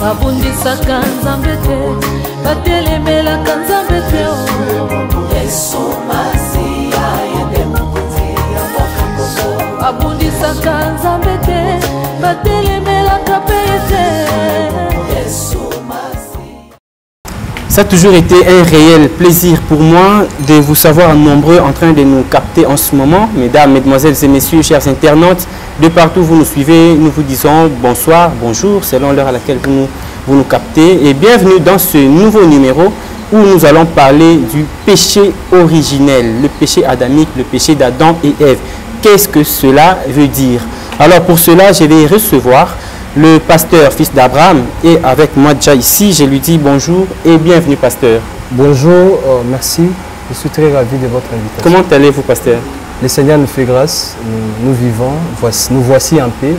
babundisaka nzambe te batelemelaka nzambe te Yesu Masiya yende mokonzi ya mboka babundisaka nzambe te batelemelaka pe te Yesu Masiya. Ça a toujours été un réel plaisir pour moi de vous savoir nombreux en train de nous capter en ce moment. Mesdames, mesdemoiselles et messieurs, chers internautes, de partout où vous nous suivez, nous vous disons bonsoir, bonjour, selon l'heure à laquelle vous nous captez. Et bienvenue dans ce nouveau numéro où nous allons parler du péché originel, le péché adamique, le péché d'Adam et Ève. Qu'est-ce que cela veut dire? Alors pour cela, je vais recevoir le pasteur, fils d'Abraham, et avec moi déjà ici, je lui dis bonjour et bienvenue, pasteur. Bonjour, merci. Je suis très ravi de votre invitation. Comment allez-vous, pasteur? Le Seigneur nous fait grâce, nous vivons, nous voici en paix.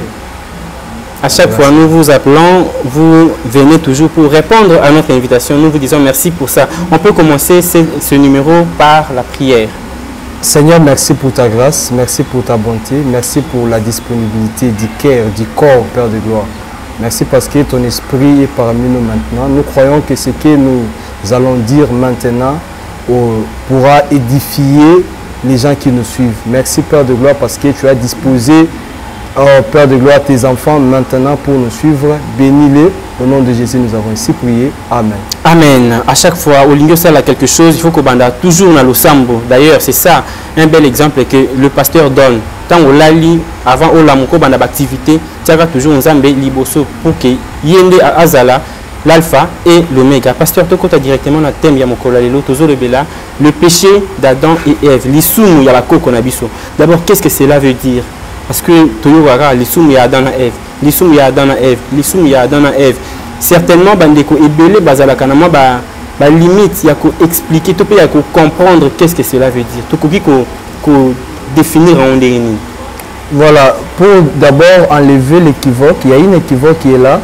À chaque fois, nous vous appelons, vous venez toujours pour répondre à notre invitation. Nous vous disons merci pour ça. On peut commencer ce numéro par la prière. Seigneur, merci pour ta grâce, merci pour ta bonté, merci pour la disponibilité du cœur, du corps, Père de gloire. Merci parce que ton esprit est parmi nous maintenant. Nous croyons que ce que nous allons dire maintenant pourra édifier les gens qui nous suivent. Merci Père de gloire parce que tu as disposé, Père de gloire, tes enfants maintenant pour nous suivre. Bénis-les. Au nom de Jésus, nous avons ainsi prié. Amen. Amen. À chaque fois, au Lingio sert à quelque chose, il faut qu'on banda toujours dans le sambo. D'ailleurs, c'est ça un bel exemple que le pasteur donne. Tant on l'a lu, avant on l'a moko banda d'activité, ça va toujours nous amener liboso pour que yende azala l'alpha et l'oméga. Pasteur, tu as directement le thème yamokola lelo tozo le bela, le péché d'Adam et Ève. L'isumu ya la koko na biso. D'abord, qu'est-ce que cela veut dire? Parce que Toyowara, l'isumu ya Adam et Ève. L'issum ya Adam et Ève, l'issum ya Adam et Ève. Certainement, bandeko ebele bazala kanama ba limite ya ko expliquer, to pe ya ko comprendre qu'est-ce que cela veut dire. To koki ko définir en déni. Voilà, pour d'abord enlever l'équivoque, il y a une équivoque qui est là,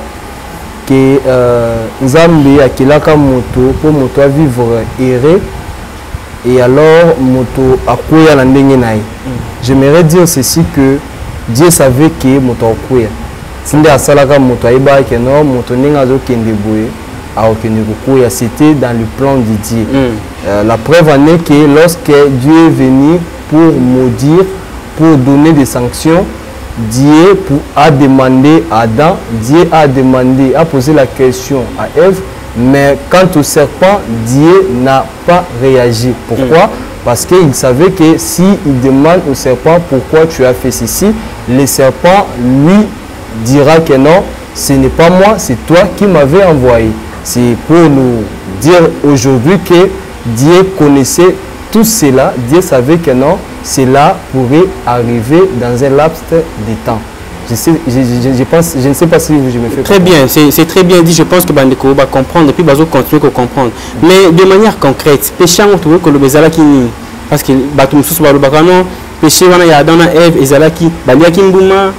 que Nzambe akilaka moto pour moto à vivre erré et alors moto akoya na ndenge naï. J'aimerais dire ceci que Dieu savait que moto akoya. C'était dans le plan de Dieu. La preuve en est que lorsque Dieu est venu pour maudire, pour donner des sanctions, Dieu a demandé à Adam, Dieu a posé la question à Ève, mais quant au serpent, Dieu n'a pas réagi. Pourquoi? Parce qu'il savait que s'il demande au serpent pourquoi tu as fait ceci, le serpent lui dira que non, ce n'est pas moi, c'est toi qui m'avais envoyé. C'est pour nous dire aujourd'hui que Dieu connaissait tout cela, Dieu savait que non, cela pourrait arriver dans un laps de temps. Je ne sais pas si je me fais très bien, c'est très bien dit, je pense que Bandeko va comprendre et puis Bazo continue à comprendre. Mais de manière concrète, péché on trouve que le bezala qui parce que Batum sous Balobakano, péché wana ya Adam et Ève ezalaki baliaki mbuma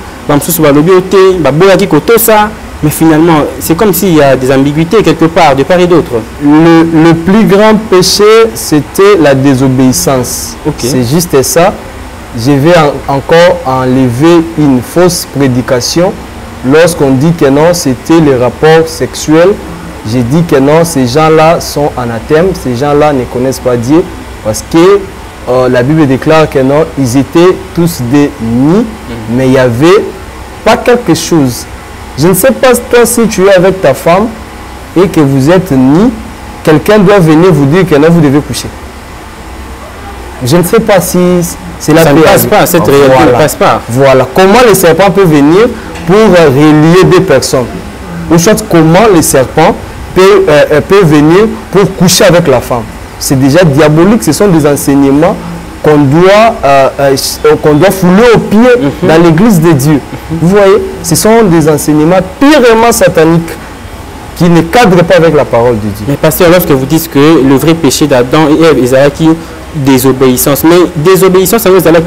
mais finalement, c'est comme s'il y a des ambiguïtés quelque part, de part et d'autre. Le plus grand péché, c'était la désobéissance. Okay. C'est juste ça. Je vais encore enlever une fausse prédication. Lorsqu'on dit que non, c'était le rapport sexuel, j'ai dit que non, ces gens-là sont anathèmes, ces gens-là ne connaissent pas Dieu, parce que la Bible déclare que non, ils étaient tous des nids, mais il y avait pas quelque chose. Je ne sais pas toi si tu es avec ta femme et que vous êtes nid, quelqu'un doit venir vous dire que non, vous devez coucher. Je ne sais pas si c'est la ça ne passe pas, cette réalité ne passe pas. Voilà. Comment le serpent peut venir pour relier deux personnes? Ou soit comment le serpent peut venir pour coucher avec la femme? C'est déjà diabolique, ce sont des enseignements qu'on doit fouler aux pieds dans l'église de Dieu. Vous voyez, ce sont des enseignements purement sataniques qui ne cadrent pas avec la parole de Dieu. Mais pasteur, lorsque vous dites que le vrai péché d'Adam et Ève, Ezalaki, désobéissance, mais désobéissance, ça veut dire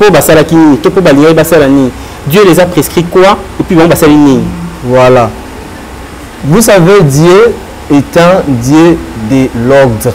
Dieu les a prescrit quoi? Et puis bon, voilà. Vous savez, Dieu étant Dieu de l'ordre.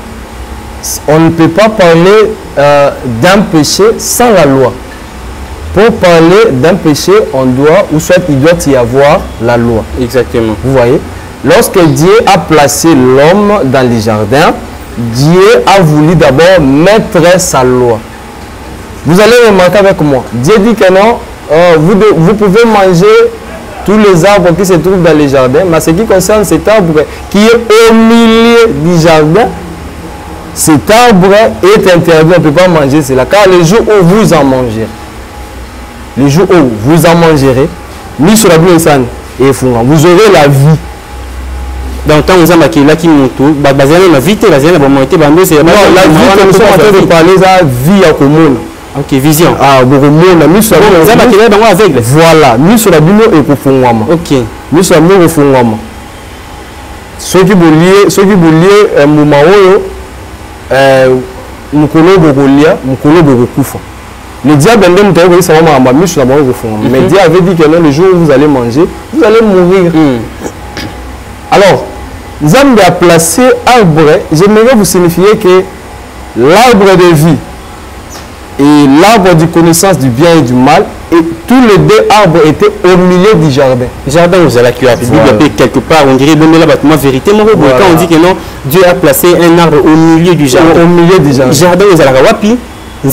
On ne peut pas parler d'un péché sans la loi. Pour parler d'un péché, on doit, ou soit il doit y avoir la loi. Exactement. Vous voyez? Lorsque Dieu a placé l'homme dans les jardins, Dieu a voulu d'abord mettre sa loi. Vous allez remarquer avec moi. Dieu dit que non, vous pouvez manger tous les arbres qui se trouvent dans les jardins, mais ce qui concerne cet arbre qui est au milieu du jardin, cet arbre est interdit, on ne peut pas manger cela, car le jour où vous en mangerez, le jour où vous en mangerez, vous aurez la vie. Dans le temps, vous avez là qui monte, la vie, la vie, on parler de vie à commune. Ok, vision. Ah, beaucoup aveugle. Voilà, nous sur la bino et pour fondement. Ok. Nous sur la bino et fondement. Ceux qui voulaient moment nous le diable mais Dieu avait dit que le jour où vous allez manger, vous allez mourir. Alors, Zambé a placé arbre. J'aimerais vous signifier que l'arbre de vie et l'arbre de connaissance du bien et du mal, et tous les deux arbres étaient au milieu du jardin. Jardin, vous allez quelque part, on dirait la vérité. Quand on dit que non, Dieu a placé un arbre au milieu du jardin. Au milieu du jardin. Jardin, vous allez wapi. On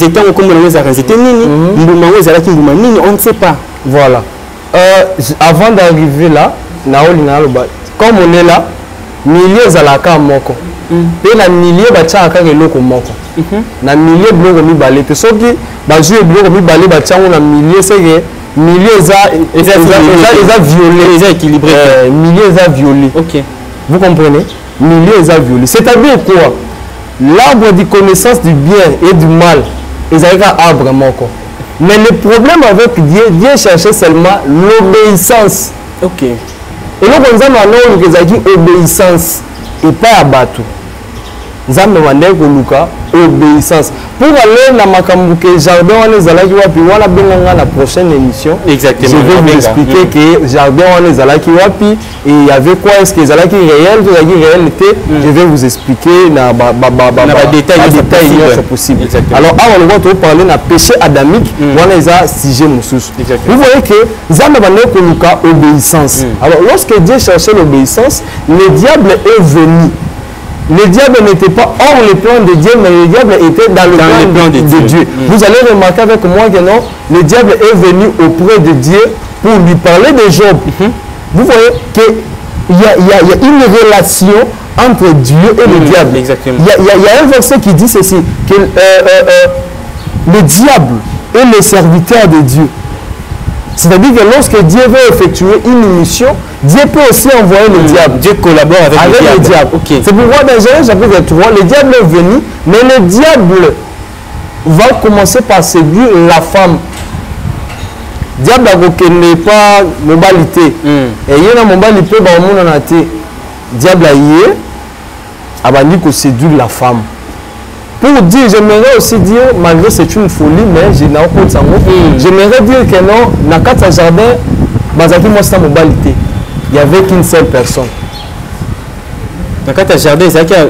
ne sait pas. Voilà. Avant d'arriver là, comme on est là, milieu zalaka moko. Et la milieu bachaka eloko moko. Na milieu bloko mi balé. Te soki ba jouer bloko mi balé bachango na milieu c'est que milieu eza violé, eza équilibré. Milieu eza violé. OK. Vous comprenez? Milieu eza violé. C'est-à-dire quoi? L'arbre de connaissance du bien et du mal, ils avaient un arbre moko. Mais le problème avec Dieu, Dieu cherchait seulement l'obéissance. OK. Et donc, nous avons une obéissance et pas à battre. Nous avons une obéissance. Pour aller dans le jardin, la prochaine émission, exactement. Je vais vous expliquer que jardin, et il y avait quoi, est-ce que les réel, réalité, je vais vous expliquer dans détail c'est possible. Alors, on va parler de péché adamique, on est à sujet vous voyez que nous avons une obéissance. Alors, lorsque Dieu cherchait l'obéissance, le diable est venu. Le diable n'était pas hors le plan de Dieu, mais le diable était dans le plan de Dieu. Vous allez remarquer avec moi que non, le diable est venu auprès de Dieu pour lui parler de Job. Vous voyez qu'il y a une relation entre Dieu et le diable. Exactement. Il y a un verset qui dit ceci, que le diable est le serviteur de Dieu. C'est-à-dire que lorsque Dieu veut effectuer une mission, Dieu peut aussi envoyer le diable. Dieu collabore avec le diable. Okay. C'est pourquoi dans Genèse chapitre 3, le diable est venu, mais le diable va commencer par séduire la femme. Le diable n'est pas mobilité. Et il y a une mobilité, le diable a séduire la femme. Pour dire, j'aimerais aussi dire, malgré c'est une folie, mais je n'ai pas de sango. J'aimerais dire que non, dans le jardin, il n'y avait qu'une seule personne. Dans le jardin, il y a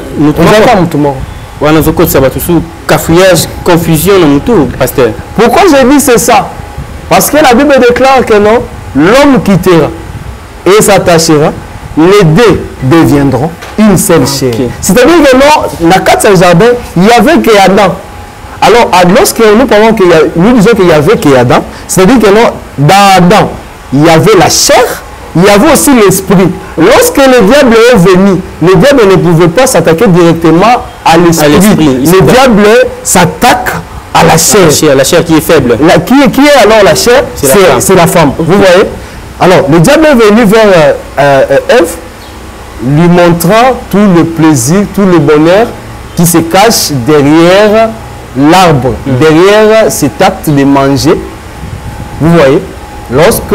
confusion dans tout, pasteur. Pourquoi je dis c'est ça? Parce que la Bible déclare que non, l'homme quittera et s'attachera, les deux deviendront une seule chair. C'est-à-dire que non, dans le jardin, il n'y avait que Adam. Alors, lorsque nous disons qu'il n'y avait que Adam, c'est-à-dire que non, dans Adam, il y avait la chair, il y avait aussi l'esprit. Lorsque le diable est venu, le diable ne pouvait pas s'attaquer directement à l'esprit. Le diable s'attaque à la chair. La chair qui est faible. Qui est alors la chair? C'est la femme. Vous voyez? Alors, le diable est venu vers Ève, lui montrant tout le plaisir, tout le bonheur qui se cache derrière l'arbre, derrière cet acte de manger. Vous voyez? Lorsque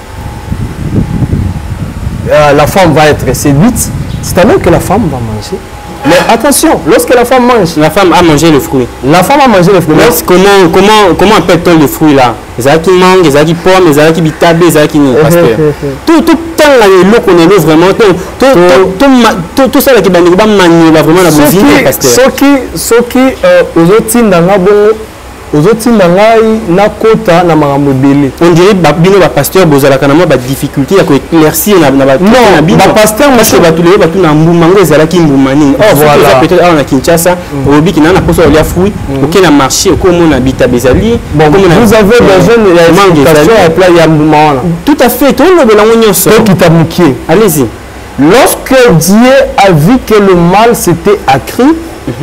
la femme va être séduite, c'est alors que la femme va manger. Mais attention, lorsque la femme mange... La femme a mangé le fruit. La femme a mangé le fruit. Comment appelle-t-on le fruit là? Les gens qui mangent, les gens qui pomment, les gens qui bitabent, les gens qui n'y pasteur. Tout temps, l'eau qu'on est vraiment, tout ça qui va manier vraiment la bougie, pasteur. Ce qui, aux autres, ozotinda ngai nakota na makambo ebele. On dirait bino ba pasteur bozalaka na ba difficulté ya ko éclaircir na ba pasteur parce que batu le batu na mbuma ngo ezalaki mbuma nini. Voilà. Peut-être on na Kinshasa, obi ki na poso ya fruit, OK na marché ko mona bita bezali. Bon, vous avez besoin de ya mbuma wana. Tout à fait, tout le belango nyonso. Allez-y. Lorsque Dieu a vu que le mal s'était accru,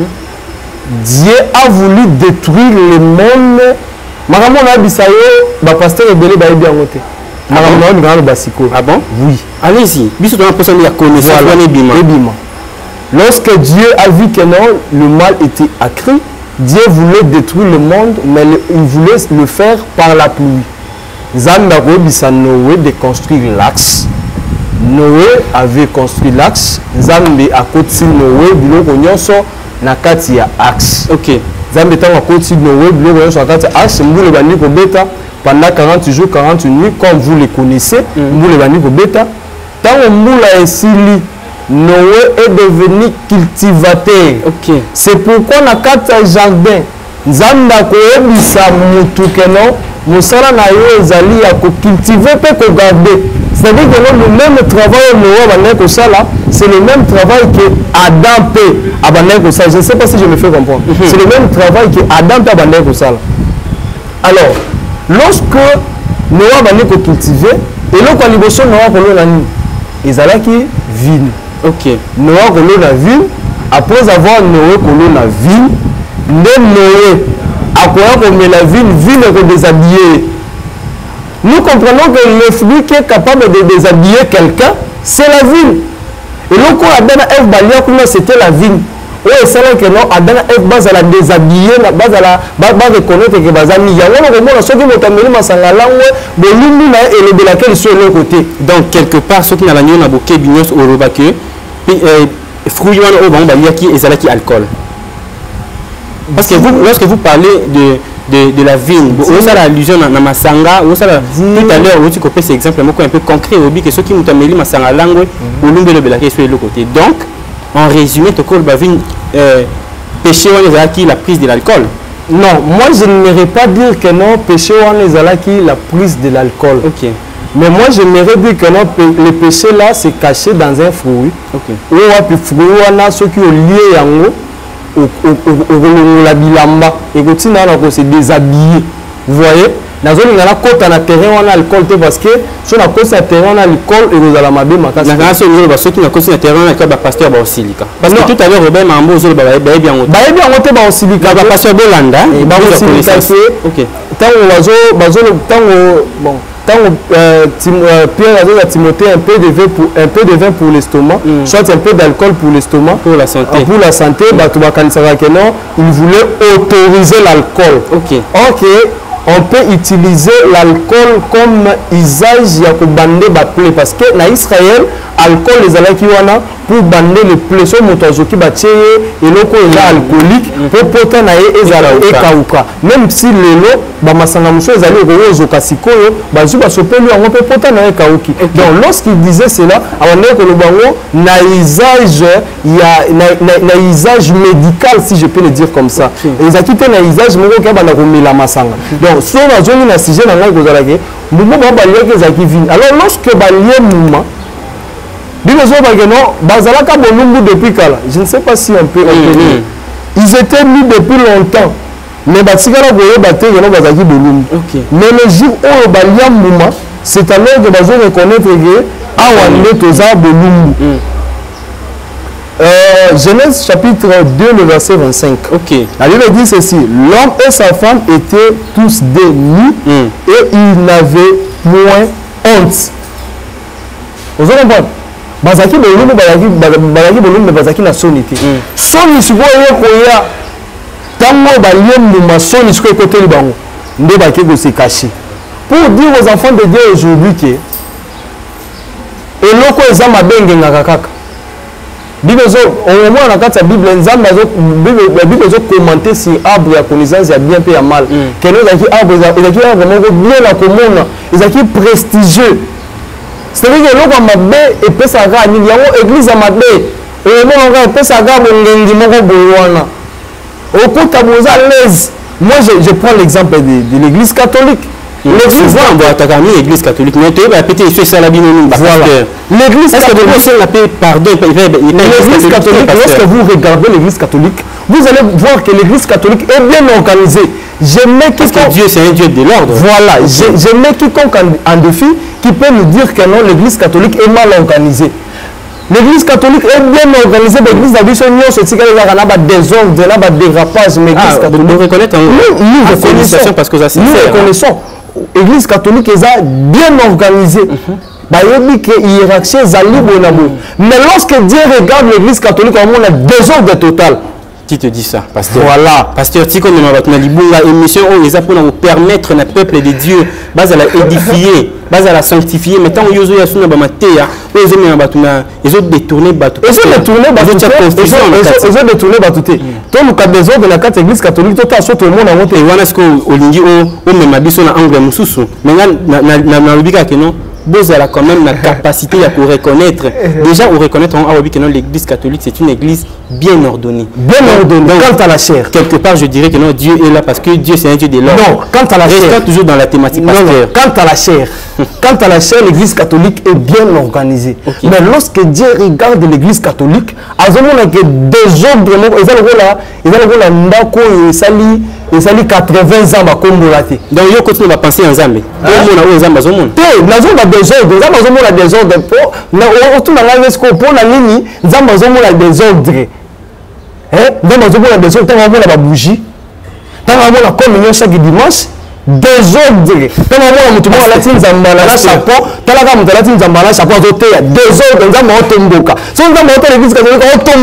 Dieu a voulu détruire le monde. Maramon a bisayo, ba pasteur ebele ba bien ngote. Maramon ngalo basiko. Ah bon? Oui. Allez-y. Biso dans la personne ya connaissance ebima. Lorsque Dieu a vu que non, le mal était accru, Dieu voulait détruire le monde, mais il voulait le faire par la pluie. Zanda robisa Noé de construire l'axe. Noé avait construit l'axe. Zambe a côté Noé biloko nyonso na kati ya axe. OK. Zambe tanga côté Noé biloko nyonso na kati ya axe. Mbule bandi ko beta pendant 40 jours 40 nuits comme vous les connaissez. Mbule bandi ko beta. Tant mbula esili Noé est devenu cultivateur. OK. C'est pourquoi na kati ya jardin Nzamba ko ebisa mutu keno musala na yo ezali ya ko cultiver pe ko garder. C'est-à-dire que le même travail c'est le même travail que Adam peut abandonner. Je ne sais pas si je me fais comprendre. C'est le même travail que Adam peut abandonner. Alors, lorsque Noé a cultivé, et là, quand il Noé a ils allaient qui ville. OK. Noé a ville. Après avoir Noé a ville, Noé a quoi comme la ville est déshabillée. Nous comprenons que le fruit qui est capable de déshabiller quelqu'un, c'est la ville. Et donc, quand Adam et Eve c'était la ville. Oui, c'est là que non, Adam et Eve base à la déshabiller, base à la reconnaître que Bazami. Il y a un moment où ceux qui m'ont amené ma sangalangue, de l'une et de laquelle ils sont de l'autre côté. Donc, quelque part, ceux qui n'ont pas de bouquet bignos au robaque, fruits au bambou, il y a qui est alcool. Parce que vous, lorsque vous parlez de la vigne, vous avez l'allusion à Masanga, tout à l'heure, vous avez cet exemple un peu concret, que ceux qui ont amené Masanga langue, ou l'un de l'autre côté. Donc, en résumé, tu as la vigne péché qui la prise de l'alcool. Non, moi je n'aimerais pas dire que non, péché qui la prise de l'alcool. Ok. Mais moi j'aimerais dire que non, le péché là c'est caché dans un fruit. Ok. Où on a fruit, on a ceux qui ont lié yango. La bilamba et continue à se déshabiller. Vous voyez, dans une côte en terrain on a alcool parce que sur la côte en terrain on a alcool et vous allez m'aber ma casse. Dans ce niveau ceux qui na côte en terrain on a le pasteur Baosilica. Parce que tout à l'heure Robert Mambo zo ba bien on. Ba bien on te Baosilica ba pasteur Bolanda et Baosilica. OK. Tant bazo bon Pierre a dit à Timothée un peu de vin pour l'estomac, soit un peu d'alcool pour l'estomac. Pour la santé. Pour la santé, il voulait autoriser l'alcool. Ok. Ok, on peut utiliser l'alcool comme usage ya ko bander ba plaie parce que na Israël alcool les alaki wana pour bander les plaies so moto azoki ba tie et loko eza alcoolique pour porter na ezala ekauka même si lelo ba masanga muso ezali ko zoka sikoyo ba zuba sopeli yango pe porter na ekauki. Donc lorsqu'il disait cela avant que le bango na usage ya na usage médical si je peux le dire comme ça. Et ça quitté na usage moko ka bana ko mela masanga. Donc si on a joué na sujet na ngai kozala ke mouma ba lié que za ki vini. Alors lorsque ba lié mouma je ne sais pas si on peut obtenir. Ils étaient mis depuis longtemps. Mais mais le jour où Balia Mouma, c'est alors que Bazo reconnaître que Genèse chapitre 2, le verset 25. Ok. La Bible dit ceci: l'homme et sa femme étaient tous des nus et ils n'avaient point honte. Vous avez compris? Bazaki bolumbu bazaki bolumbu bazaki na sonité. Soni sikoyo koya tango balie muma soni sikoyo côté libango. Nde baki ko se cacher. Pour dire aux enfants de Dieu aujourd'hui que eloko eza mabenge ngaka kaka. Bible zo au moins na kati ya Bible nzamba zo Bible zo commenter si arbre ya connaissance ya bien pe ya mal. Que nous zaki arbre ezaki arbre moko bien la komona, ezaki prestigieux. C'est-à-dire que l'on m'a bé et peut s'agarrer, il y a une église à ma bé, et l'on peut s'agarrer, on a dit, au coup, tu as l'aise. Moi, je prends l'exemple de l'Église catholique. L'église catholique, mais tu as pété sur ça la Bible. Voilà. L'Église catholique, lorsque vous regardez l'Église catholique, vous allez voir que l'Église catholique est bien organisée. Parce que Dieu, c'est un Dieu de l'ordre. Voilà. Je mets quiconque en défi qui peut nous dire que non, l'Église catholique est mal organisée. L'Église catholique est bien organisée. L'Église a vu son nom, c'est qu'il y a des désordres, des dérapages. Mais l'Église catholique, nous reconnaissons. Nous reconnaissons parce que nous reconnaissons. L'Église catholique est bien organisée. Mais lorsque Dieu regarde l'Église catholique, on a désordre total. Qui te dit ça, pasteur? Voilà. Pasteur, si on a une émission où ils pour nous permettre le peuple de Dieu, bas à la édifier, bas à la sanctifier, mais tant qu'ils ont yasuna bamatea, ils ont détourné batou. Ils ont détourné batou. Tout le cas des ordres de la carte église catholique, tout le monde a monté. Et voilà ce qu'on lingi au même abisso na angle mususu. Mais na lubika que non. Vous avez quand même la capacité à reconnaître. Déjà, on reconnaît que l'Église catholique, c'est une église bien ordonnée. Bien ordonnée. Donc, quant à la chair. Quelque part, je dirais que non, Dieu est là parce que Dieu, c'est un Dieu de l'ordre. Non, quant à la chair. Restons toujours dans la thématique. Non, quant à la chair, l'Église catholique est bien organisée. Okay. Mais lorsque Dieu regarde l'Église catholique, à ce moment-là, il y a des ordres. Ils ont et ça 80 ans à Combolate. Donc, il continue à penser en Zambie. Nous avons des ordres. Autour de la UNESCO, pour la ligne, nous avons des ordres. Nous avons des ordres. Nous avons la bougie. Nous avons la communion chaque dimanche. Désordre. Nous avons la latine Zambala chapeau. Nous avons la latine Zambala chapeau. Désordre. Nous avons Tomboka. Si nous avons l'église catholique,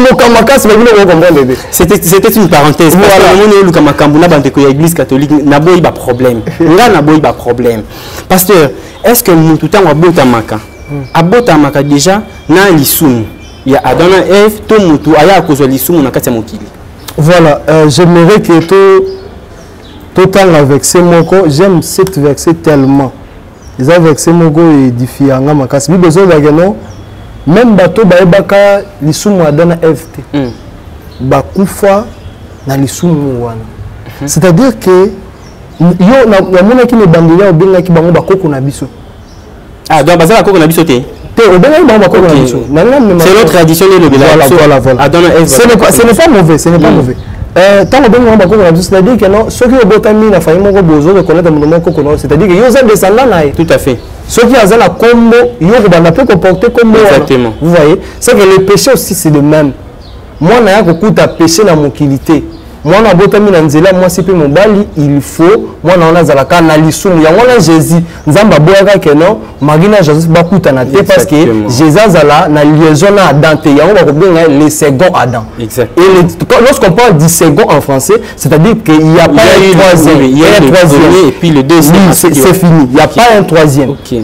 c'était une parenthèse. L'église catholique n'a pas de problème. Là, n'a pas de problème. Pasteur, est-ce que nous tout le temps abotamaka? Abotamaka déjà na l'isum. Il y a Adam et Ève, tout le monde a cause de l'isum na katia mokili. Voilà, j'aimerais que tout temps avec ces mots, j'aime cet verset tellement. Les versets mogo édifiant makasi. Bi besoin de non même bateau baebaka l'isum Adam et Ève. Bakufa na l'isum wana. C'est-à-dire que yo na mona ki me bandelia obenga ki bango bakoko na biso. Ah donc bazala bakoko na biso te. C'est notre tradition le voilà. Ce n'est pas mauvais, ce n'est pas mauvais. Tant que on va c'est-à-dire que non, ceux qui ont botami na failli mon besoin de connaître mon nom coco, c'est-à-dire que yo ont descendant là. Tout à fait. Ceux qui ont la combo, yo va peut comporter comme exactement. Vous voyez, c'est que le péché aussi c'est le même. Moi na ya kokuta péché na mokilité. Moi na botami na nzela moi c'est mon bali il faut moi na za ka na lisumu ya wana Jésus nzamba boyaka que non magina Jésus bakuta na te parce que Jésus azala na liaison na Adam te ya on va kobenga le second Adam. Exact. Et lorsqu'on parle du second en français, c'est-à-dire qu'il n'y a pas un troisième, il y a un troisième et puis le deuxième c'est fini, il n'y a pas un troisième. OK.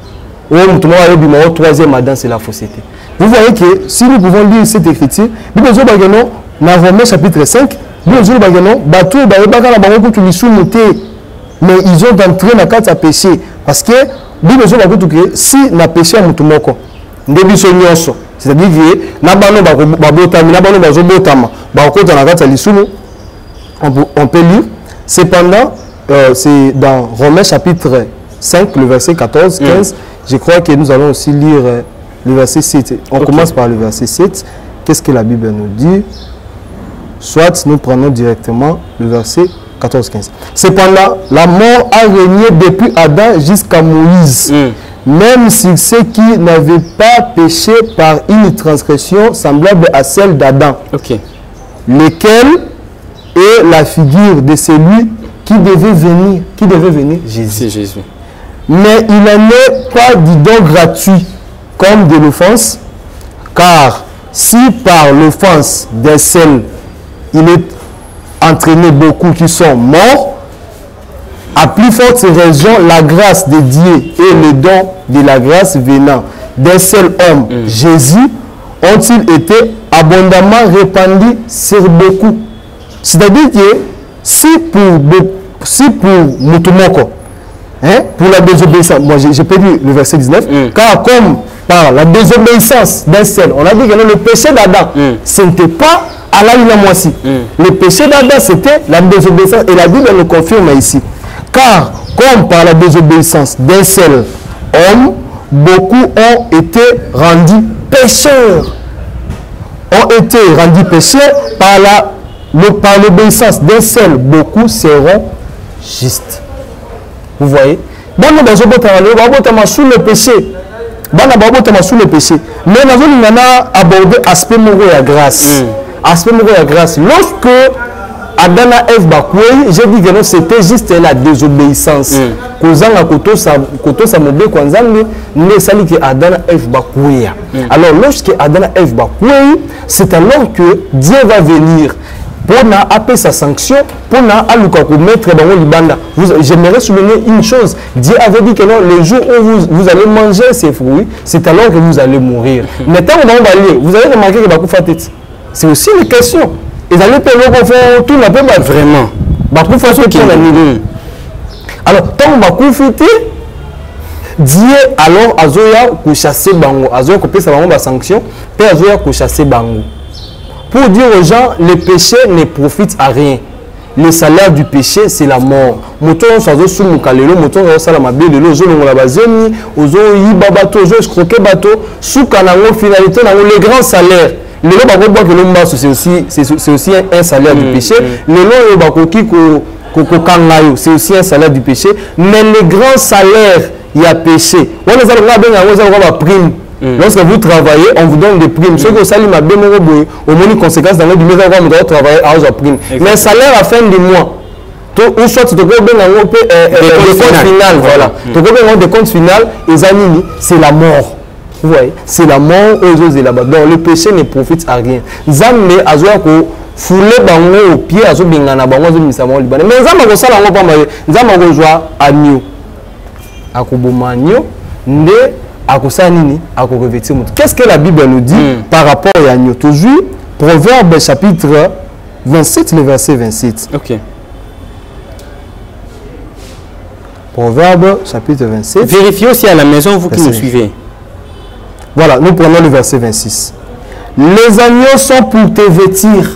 Au troisième Adam c'est la fausseté. Vous voyez que si nous pouvons lire cette écriture, nous besoin bagano dans Romains chapitre 5. Mais ils ont entré dans la carte à péché parce que si on a péché à Moutoumoko, c'est-à-dire on peut lire. Cependant, c'est dans Romains chapitre 5, le verset 14, 15. Je crois que nous allons aussi lire le verset 7. On commence par le verset 7. Qu'est-ce que la Bible nous dit? Soit nous prenons directement le verset 14-15. Cependant, la mort a régné depuis Adam jusqu'à Moïse, même sur ceux qui n'avaient pas péché par une transgression semblable à celle d'Adam, lequel est la figure de celui qui devait venir, Jésus. Mais il n'en est pas du don gratuit comme de l'offense, car si par l'offense d'un seul il est entraîné beaucoup qui sont morts, à plus forte raison, la grâce de Dieu et le don de la grâce venant d'un seul homme, Jésus, ont-ils été abondamment répandus sur beaucoup. C'est-à-dire que si pour Moutoumoko, pour la désobéissance, moi j'ai perdu le verset 19, car comme par la désobéissance d'un seul, on a dit que le péché d'Adam, ce n'était pas Alaïna Moissi. Le péché d'Adam, c'était la désobéissance. Et la Bible le confirme ici. Car, comme par la désobéissance d'un seul homme, beaucoup ont été rendus pécheurs. Ont été rendus pécheurs par l'obéissance d'un seul, beaucoup seront justes. Vous voyez? Bon, nous avons sous le péché. Sous le péché. Mais nous avons abordé l'aspect moral de grâce. Aspect moral de grâce. Lorsque Adam et Ève bakoué, j'ai dit que c'était juste la désobéissance. Alors lorsque Adam et Ève bakoué, c'est alors que Dieu va venir pour appeler sa sanction, pour mettre dans le libanda. J'aimerais souligner une chose. Dieu avait dit que non, le jour où vous allez manger ces fruits, c'est alors que vous allez mourir. Mais tant que vous allez remarquer que c'est aussi une question. Ils allaient faire tout n'a pas vraiment. Alors, tant que vous Dieu alors azoya pour chasser bango, azoya pour payer sa sanction, puis azoya pour chasser bango. Pour dire aux gens, le péché ne profite à rien. Le salaire du péché, c'est la mort. Moto on sous mukalelo, moto on salama belelo, zo longola bazemi, ozo yiba bato, ozo escroquer bato, sous kanango finalité nango le grand salaire. Le lot bako boire que l'ombasso c'est aussi un salaire du péché. Le lot bako ki ko kangayo, c'est aussi un salaire du péché, mais le grand salaire il y a péché. On les a prime. Lorsque vous travaillez, on vous donne des primes. Ceux qui saluent ma bien au moins une conséquence dans notre maison, on doit travailler à la prime. Mais salaire à fin du mois, ou soit tu te comptes un compte final, voilà. Tu te comptes des comptes final, et Zanini, c'est la mort. Vous voyez, c'est la mort aux autres là-bas. Donc le péché ne profite à rien. Zamé a ko foulé bango au pied à bingana bango misamo libanais. Mais Zama ko sala ngo pas mal. Zama ko joie agneau. Akoboma agneau, ndé akosa nini akorevêtir mutu. Qu'est-ce que la Bible nous dit par rapport à agneau? Toujours Proverbe chapitre 27 le verset 27. OK. Proverbe chapitre 27. Vérifiez aussi à la maison vous qui nous suivez. Voilà, nous prenons le verset 26. Les agneaux sont pour te vêtir.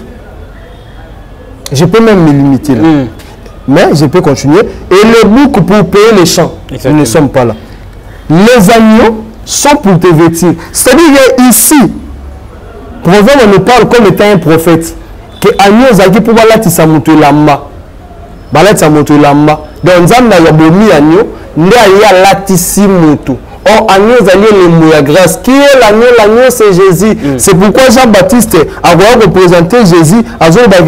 Je peux même me limiter là. Mais je peux continuer. Et le bouc pour payer les champs. Nous ne sommes pas là. Les agneaux sont pour te vêtir. C'est-à-dire ici, Proverbe nous parle comme étant un prophète. Que agneaux zaki pour balati sa moto lamba. Balati sa moto lamba. Donc nzamba ya bomi agneau, nde ya latisi moto. Or, agneau allié le mouya grâce. Qui est l'agneau? L'agneau, c'est Jésus. C'est pourquoi Jean-Baptiste a représenté Jésus à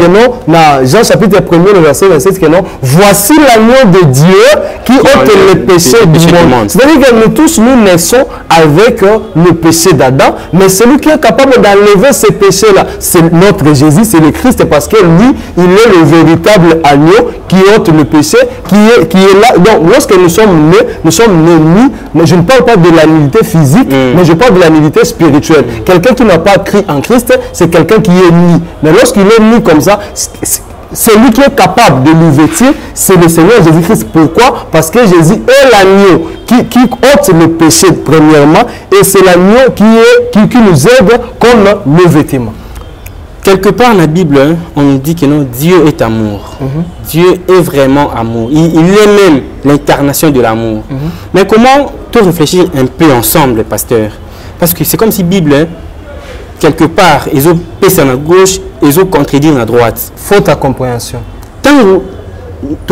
Jean chapitre 1er, le verset 27, que non, voici l'agneau de Dieu qui ôte le péché du monde. C'est-à-dire que nous tous, nous naissons avec le péché d'Adam, mais celui qui est capable d'enlever ces péchés-là, c'est notre Jésus, c'est le Christ, parce que lui, il est le véritable agneau qui ôte le péché, qui est là. Donc, lorsque nous sommes nés, mais je ne parle pas de la nullité physique, mais je parle de la nullité spirituelle. Quelqu'un qui n'a pas cru en Christ, c'est quelqu'un qui est nu. Mais lorsqu'il est nu comme ça, c'est lui qui est capable de nous vêtir, c'est le Seigneur Jésus-Christ. Pourquoi? Parce que Jésus est l'agneau qui ôte le péché premièrement, et c'est l'agneau qui nous aide comme le vêtement. Quelque part dans la Bible, on nous dit que non, Dieu est amour. Dieu est vraiment amour. Il est même l'incarnation de l'amour. Mais comment tout réfléchir un peu ensemble, pasteur? Parce que c'est comme si la Bible, quelque part, ils ont péché à gauche, ils ont contredit à droite. Faute à compréhension. Tant que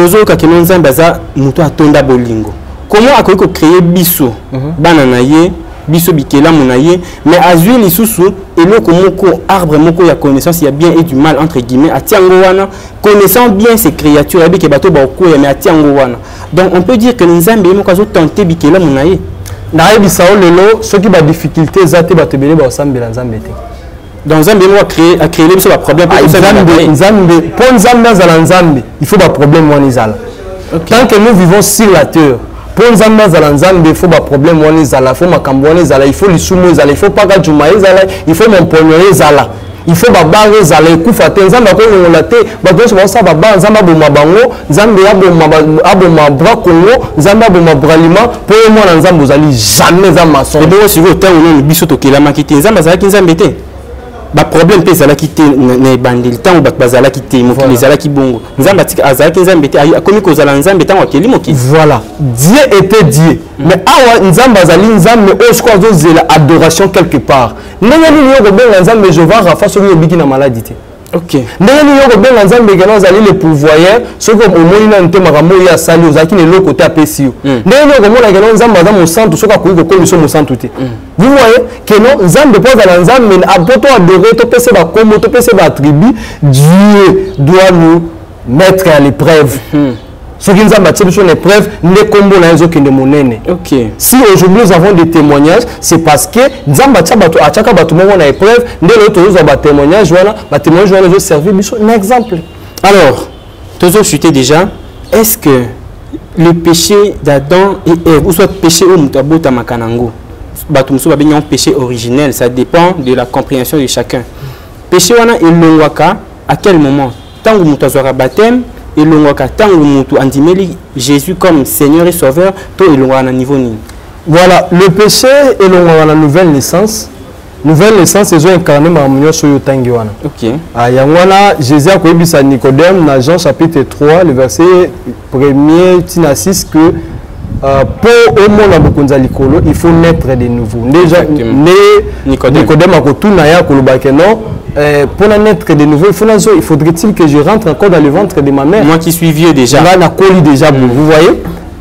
nous comment a créé Bisso, Bananaye, Bisso Bikela Monaye, mais à Zué Lissousou, et le moko arbre moko ya connaissance, il y a bien et du mal entre guillemets, à Tiangowana, connaissant bien ces créatures, et bien bateau bako mais à Tiangowana. Donc on peut dire que nous avons tenté Bikela Monaye. Naïe Bissau lelo, ceux qui ont des difficultés, zate batebele ba osambe la nzambete. Donc Zambé a créé le problème pour Nzambe, il faut un problème monizala. Tant que nous vivons sur la terre, pour Nzambe il faut un problème monizala, il faut makambo zala, il faut les soumo zala, il faut pas gadjuma zala, il faut mon poignet zala. Il faut babarre zala ekufate Nzambe ko ngolate bato so sa baba Nzambe aboma bango Nzambe aboma bra kongo Nzambe aboma bralima pour moi Nzambe ozali jamais za maçon. Et donc si vous temps on biso to kela makite Nzambe za ki Nzambe te. ba problème pe zala ki te na bandeli tant ba bazala ki te mo ki zala ki bongo nzamba tika azala ki nzambe te akomi ko zala nzambe tant wakeli mo ki voilà Dieu était Dieu mais awa nzamba azali nzambe o squad zela adoration quelque part ndenge ni yo ko benga nzambe Jehova Rafa so yo biki na maladie te ok ndenge ni yo ko benga nzambe ke azali le pouvoyeur so ko omoni na ntema makambo ya sali ozaki ne loko te apesi yo ndenge ni yo ko mona ke nzamba aza mo santo so ka ko ko mo santo te. Vous voyez que non, Nzambe pose à l'Nzambe, mais à poto adorer, to pese ba combo, to pese ba tribu, Dieu doit nous mettre à l'épreuve. Ce qui nous a battu sur l'épreuve, les combos na ezo kende monene. OK. Si aujourd'hui nous avons des témoignages, c'est parce que Nzamba tsabato a chaka bato mo na épreuve, ndelo to zo ba témoignage voilà, ba témoignage voilà zo servir biso un exemple. Alors, tozo chuté déjà, est-ce que le péché d'Adam et Ève ou soit péché ou mutabota makanango un péché originel, ça dépend de la compréhension de chacun. Péché wana elongwaka à quel moment? Tant que mutu azwaka baptême, elongwaka tant que mutu andimeli Jésus comme Seigneur et Sauveur, to elongwaka na niveau nini? Voilà, le péché elongwaka na nouvelle naissance. Nouvelle naissance, ils ont incarné ma sur yotangi wana. OK. Wana Jésus a koyebisa Nicodème dans Jean chapitre 3, le verset 1er tina 6 que pour au monde il faut naître de nouveau. Déjà, Nicodème a retourné à non. Pour naître de nouveau, il faudrait-il que je rentre encore dans le ventre de ma mère. Moi qui suis vieux déjà. Vous voyez?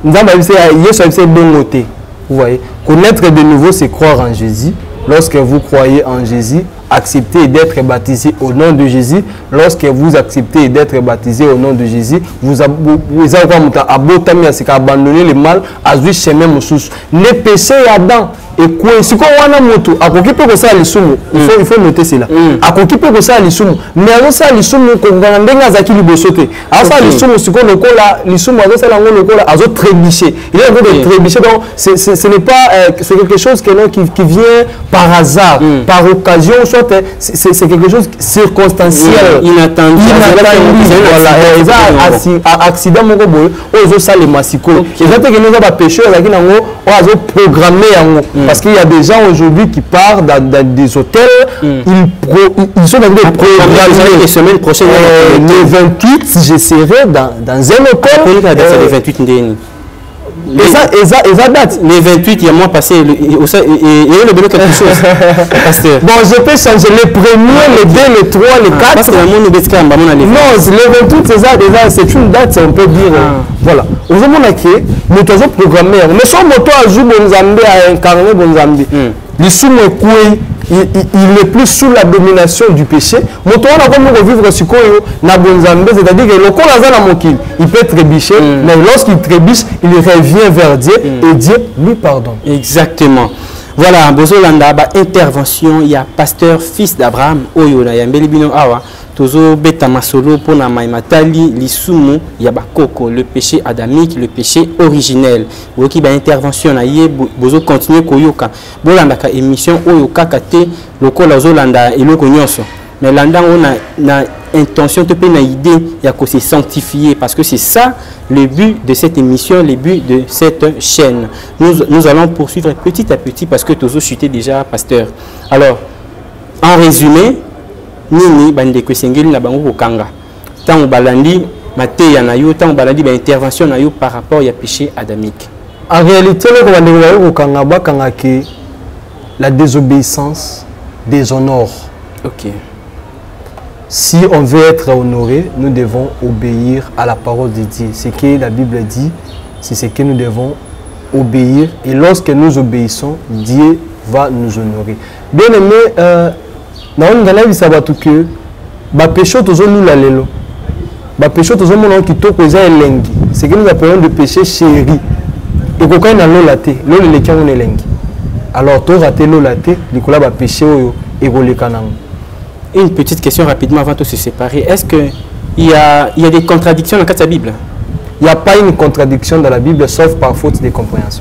Vous voyez? Connaître de nouveau, c'est croire en Jésus. Lorsque vous croyez en Jésus, acceptez d'être baptisé au nom de Jésus. Lorsque vous acceptez d'être baptisé au nom de Jésus, vous abandonnez le mal à ce chemin. Les péchés Adam et quoi si quoi wana moto akokipe ko ça lisumu il faut noter cela akokipe ko ça lisumu mais alors ça lisumu ko ngana ndenga zaki libosote alors ça lisumu siko lokola lisumu azo ça lango lokola azo trébicher il est en train de trébicher donc ce n'est pas c'est quelque chose qui vient par hasard par occasion soit c'est quelque chose circonstanciel inattendu voilà accident moko boy ozo ça les masiko exactement que nous avons péché avec nango ozo programmer yango. Parce qu'il y a des gens aujourd'hui qui partent dans des hôtels, ils sont dans des programmes. La semaine prochaine, le 28, je serai dans un hôtel. Le 28 et ça date. Les 28, il y a moins passé. Et il y a le quelque chose. Bon, je peux changer les premiers, les 2, les 3, les 4. Parce que non, le 28, c'est une date, on peut dire. Voilà. Aujourd'hui, nous avons programmé. Mais son moto a joué Bonzambi, a incarné Bonzambi. Il est plus sous la domination du péché. Moto a comme revivre sur na Bonzambi, c'est-à-dire que le corps il peut trébicher, mais lorsqu'il trébiche, il revient vers Dieu et Dieu lui pardonne. Exactement. Voilà, Bozolanda, intervention, il y a pasteur fils d'Abraham, Oyona, Yambeli Bino Awa, Tozo Beta Masolo, Pona Maimatali, Lisumu, Yabakoko, le péché adamique, le péché originel. Woki ba intervention, Aye, Bozo continue Koyoka, Bolanda ka émission, Oyoka Kate, Loko Lazolanda et Loko Nyonso. Mais là, on a intention, de une idée, il y a se sanctifier parce que c'est ça le but de cette émission, le but de cette chaîne. Nous allons poursuivre petit à petit parce que tous chuté déjà, pasteur. Alors, en résumé, Nini Bandeko Sengeli na bango kanga. Tant balandi maté yanayo, tant balandi intervention nayo par rapport au péché adamique. En réalité, le kanga ba kanga que la désobéissance déshonore. OK. Si on veut être honoré, nous devons obéir à la parole de Dieu. Ce que la Bible dit, c'est ce que nous devons obéir. Et lorsque nous obéissons, Dieu va nous honorer. Bien aimé, nous avons dit que les péchés sont nous la lelo. Les péchés sont nous qui sont lengi. Ce que nous appelons de péché chéri. Et quand on a l'eau laté, l'eau le leki on est lengi. Alors tu raté l'eau laté, les collabs péché et le canang. Une petite question rapidement avant de se séparer. Est-ce qu'il y a des contradictions dans la Bible? Il n'y a pas une contradiction dans la Bible, sauf par faute de compréhension.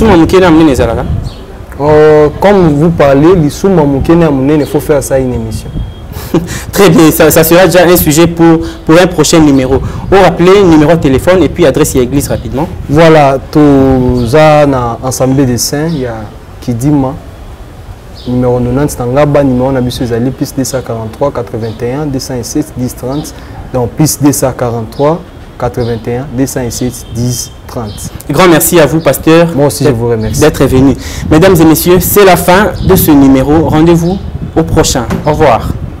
Comme vous parlez, il faut faire ça une émission. Très bien, ça sera déjà un sujet pour un prochain numéro. On rappelle numéro de téléphone et puis adresse à l'église rapidement. Voilà, tout ça, l'Assemblée des Saints, il y a Kidima. numéro 90 Tangaba, numéro Nabiso Zali, plus 243 81 207 10 30. Donc, plus 243 81 207 10 30. Grand merci à vous, pasteur. Moi aussi, je vous remercie d'être venu. Mesdames et messieurs, c'est la fin de ce numéro. Rendez-vous au prochain. Au revoir.